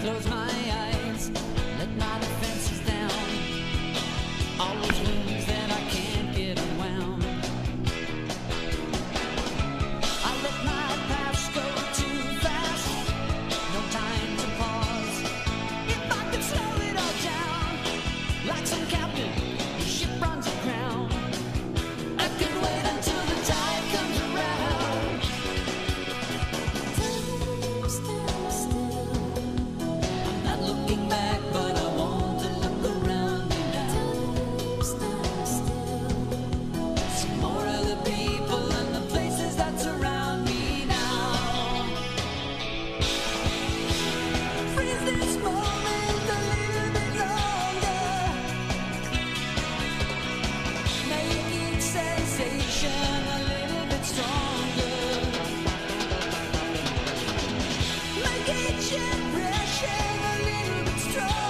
close my eyes, let my defenses down. All those wounds that I can't get unwound. I let my past go too fast, no time to pause. If I could slow it all down, like some captain, the ship runs aground. I could wait until the tide comes around. I'm not looking back, but I want to look around me now. See more of the people and the places that surround me now. Freeze this moment a little bit longer. Make each sensation a little bit stronger. Make each impression a little bit stronger.